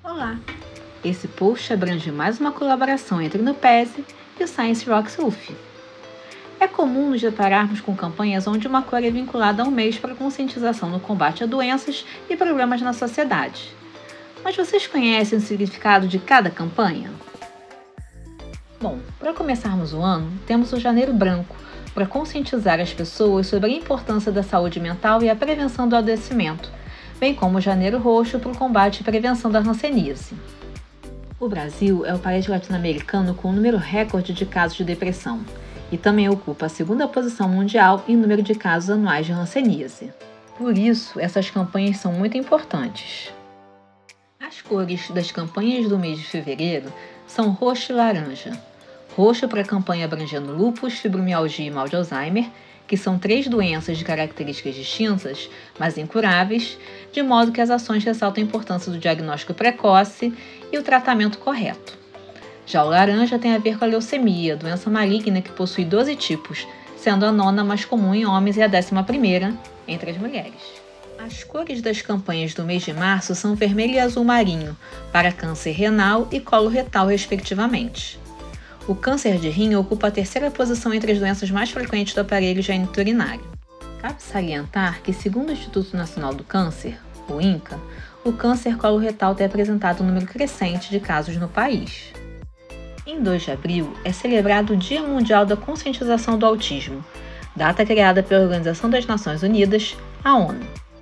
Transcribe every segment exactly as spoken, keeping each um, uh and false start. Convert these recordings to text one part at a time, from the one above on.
Olá! Esse post abrange mais uma colaboração entre o Nupese e o Science Rocks U F. É comum nos depararmos com campanhas onde uma cor é vinculada a um mês para conscientização no combate a doenças e problemas na sociedade. Mas vocês conhecem o significado de cada campanha? Bom, para começarmos o ano, temos o Janeiro Branco, para conscientizar as pessoas sobre a importância da saúde mental e a prevenção do adoecimento, bem como o Janeiro Roxo para o combate e prevenção da hanseníase. O Brasil é o país latino-americano com o número recorde de casos de depressão e também ocupa a segunda posição mundial em número de casos anuais de hanseníase. Por isso, essas campanhas são muito importantes. As cores das campanhas do mês de fevereiro são roxo e laranja. Roxo para a campanha abrangendo lúpus, fibromialgia e mal de Alzheimer, que são três doenças de características distintas, mas incuráveis, de modo que as ações ressaltam a importância do diagnóstico precoce e o tratamento correto. Já o laranja tem a ver com a leucemia, doença maligna que possui doze tipos, sendo a nona mais comum em homens e a décima primeira entre as mulheres. As cores das campanhas do mês de março são vermelho e azul marinho, para câncer renal e colo retal, respectivamente. O câncer de rim ocupa a terceira posição entre as doenças mais frequentes do aparelho geniturinário. Cabe salientar que, segundo o Instituto Nacional do Câncer, o INCA, o câncer colo retal tem apresentado um número crescente de casos no país. Em dois de abril é celebrado o Dia Mundial da Conscientização do Autismo, data criada pela Organização das Nações Unidas, a ONU.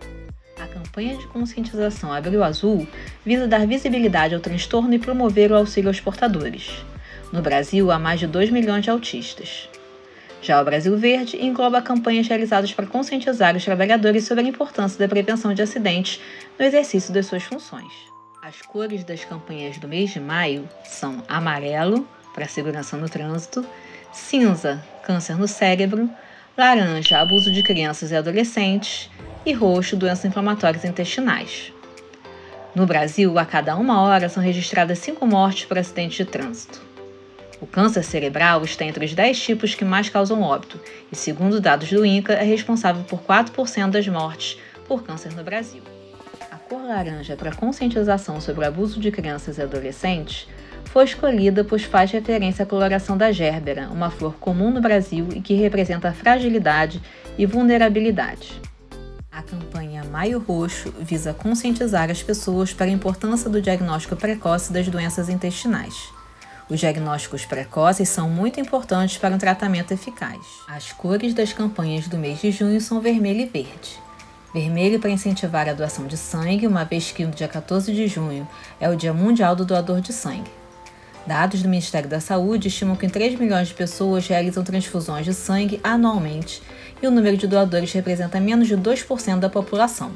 A campanha de conscientização Abril Azul visa dar visibilidade ao transtorno e promover o auxílio aos portadores. No Brasil, há mais de dois milhões de autistas. Já o Brasil Verde engloba campanhas realizadas para conscientizar os trabalhadores sobre a importância da prevenção de acidentes no exercício das suas funções. As cores das campanhas do mês de maio são amarelo, para segurança no trânsito, cinza, câncer no cérebro, laranja, abuso de crianças e adolescentes e roxo, doenças inflamatórias intestinais. No Brasil, a cada uma hora são registradas cinco mortes por acidentes de trânsito. O câncer cerebral está entre os dez tipos que mais causam óbito e, segundo dados do INCA, é responsável por quatro por cento das mortes por câncer no Brasil. A cor laranja para conscientização sobre o abuso de crianças e adolescentes foi escolhida pois faz referência à coloração da gérbera, uma flor comum no Brasil e que representa a fragilidade e vulnerabilidade. A campanha Maio Roxo visa conscientizar as pessoas para a importância do diagnóstico precoce das doenças intestinais. Os diagnósticos precoces são muito importantes para um tratamento eficaz. As cores das campanhas do mês de junho são vermelho e verde. Vermelho para incentivar a doação de sangue, uma vez que no dia quatorze de junho é o Dia Mundial do Doador de Sangue. Dados do Ministério da Saúde estimam que três milhões de pessoas realizam transfusões de sangue anualmente e o número de doadores representa menos de dois por cento da população.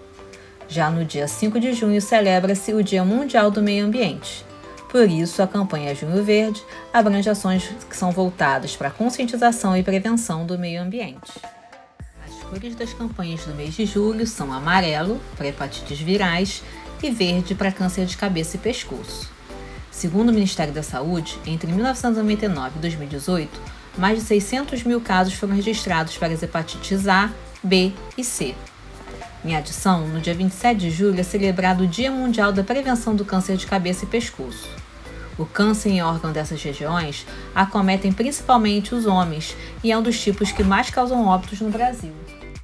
Já no dia cinco de junho celebra-se o Dia Mundial do Meio Ambiente. Por isso, a campanha Junho Verde abrange ações que são voltadas para a conscientização e prevenção do meio ambiente. As cores das campanhas do mês de julho são amarelo, para hepatites virais, e verde para câncer de cabeça e pescoço. Segundo o Ministério da Saúde, entre mil novecentos e noventa e nove e dois mil e dezoito, mais de seiscentos mil casos foram registrados para as hepatites A, B e C. Em adição, no dia vinte e sete de julho é celebrado o Dia Mundial da Prevenção do Câncer de Cabeça e Pescoço. O câncer em órgão dessas regiões acometem principalmente os homens e é um dos tipos que mais causam óbitos no Brasil.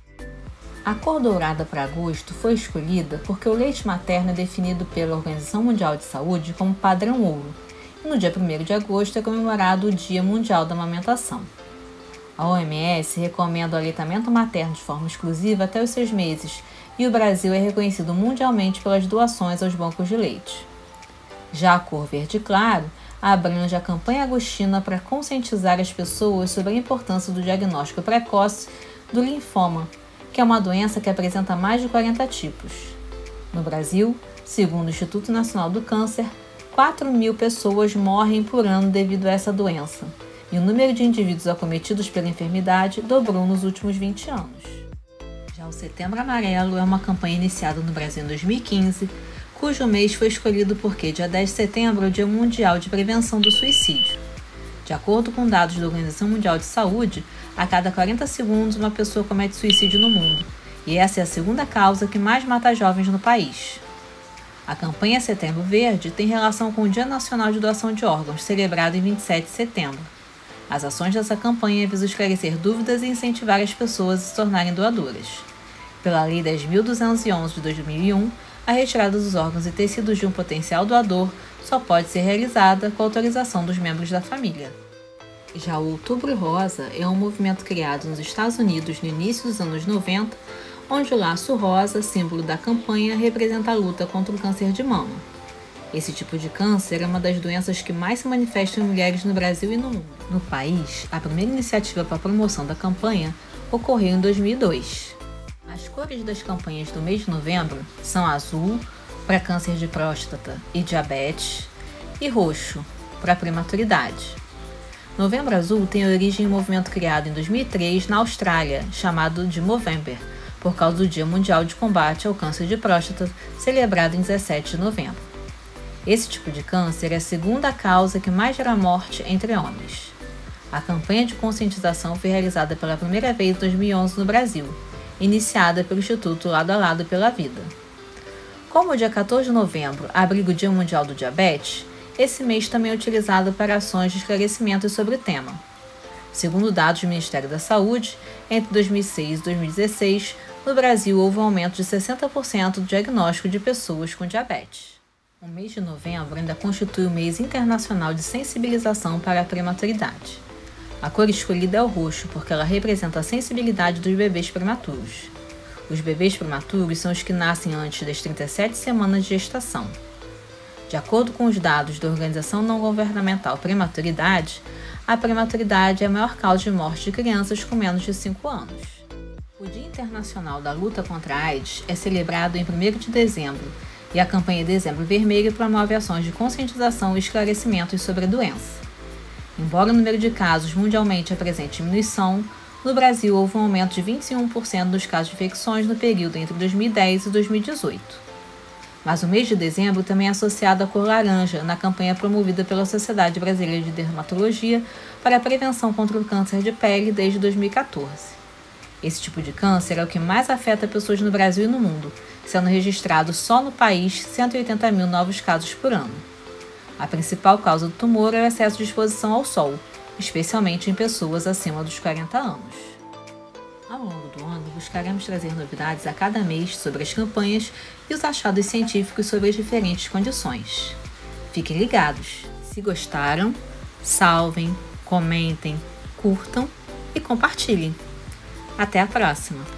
A cor dourada para agosto foi escolhida porque o leite materno é definido pela Organização Mundial de Saúde como padrão ouro, e no dia primeiro de agosto é comemorado o Dia Mundial da Amamentação. A O M S recomenda o aleitamento materno de forma exclusiva até os seis meses e o Brasil é reconhecido mundialmente pelas doações aos bancos de leite. Já a cor verde claro abrange a campanha agostina para conscientizar as pessoas sobre a importância do diagnóstico precoce do linfoma, que é uma doença que apresenta mais de quarenta tipos. No Brasil, segundo o Instituto Nacional do Câncer, quatro mil pessoas morrem por ano devido a essa doença, e o número de indivíduos acometidos pela enfermidade dobrou nos últimos vinte anos. Já o Setembro Amarelo é uma campanha iniciada no Brasil em dois mil e quinze, cujo mês foi escolhido porque dia dez de setembro é o Dia Mundial de Prevenção do Suicídio. De acordo com dados da Organização Mundial de Saúde, a cada quarenta segundos uma pessoa comete suicídio no mundo, e essa é a segunda causa que mais mata jovens no país. A campanha Setembro Verde tem relação com o Dia Nacional de Doação de Órgãos, celebrado em vinte e sete de setembro. As ações dessa campanha visam esclarecer dúvidas e incentivar as pessoas a se tornarem doadoras. Pela Lei dez mil duzentos e onze de dois mil e um, a retirada dos órgãos e tecidos de um potencial doador só pode ser realizada com a autorização dos membros da família. Já o Outubro Rosa é um movimento criado nos Estados Unidos no início dos anos noventa, onde o laço rosa, símbolo da campanha, representa a luta contra o câncer de mama. Esse tipo de câncer é uma das doenças que mais se manifestam em mulheres no Brasil e no mundo. No país, a primeira iniciativa para a promoção da campanha ocorreu em dois mil e dois. As cores das campanhas do mês de novembro são azul, para câncer de próstata e diabetes, e roxo, para prematuridade. Novembro Azul tem origem em um movimento criado em dois mil e três na Austrália, chamado de Movember, por causa do Dia Mundial de Combate ao Câncer de Próstata, celebrado em dezessete de novembro. Esse tipo de câncer é a segunda causa que mais gera morte entre homens. A campanha de conscientização foi realizada pela primeira vez em dois mil e onze no Brasil, iniciada pelo Instituto Lado a Lado pela Vida. Como o dia quatorze de novembro abriga o Dia Mundial do Diabetes, esse mês também é utilizado para ações de esclarecimento sobre o tema. Segundo dados do Ministério da Saúde, entre dois mil e seis e dois mil e dezesseis, no Brasil houve um aumento de sessenta por cento do diagnóstico de pessoas com diabetes. O mês de novembro ainda constitui o mês internacional de sensibilização para a prematuridade. A cor escolhida é o roxo porque ela representa a sensibilidade dos bebês prematuros. Os bebês prematuros são os que nascem antes das trinta e sete semanas de gestação. De acordo com os dados da Organização Não Governamental Prematuridade, a prematuridade é a maior causa de morte de crianças com menos de cinco anos. O Dia Internacional da Luta contra a AIDS é celebrado em primeiro de dezembro e a campanha Dezembro Vermelho promove ações de conscientização e esclarecimentos sobre a doença. Embora o número de casos mundialmente apresente diminuição, no Brasil houve um aumento de vinte e um por cento dos casos de infecções no período entre dois mil e dez e dois mil e dezoito. Mas o mês de dezembro também é associado à cor laranja na campanha promovida pela Sociedade Brasileira de Dermatologia para a prevenção contra o câncer de pele desde dois mil e quatorze. Esse tipo de câncer é o que mais afeta pessoas no Brasil e no mundo, sendo registrados só no país cento e oitenta mil novos casos por ano. A principal causa do tumor é o excesso de exposição ao sol, especialmente em pessoas acima dos quarenta anos. Ao longo do ano, buscaremos trazer novidades a cada mês sobre as campanhas e os achados científicos sobre as diferentes condições. Fiquem ligados! Se gostaram, salvem, comentem, curtam e compartilhem. Até a próxima!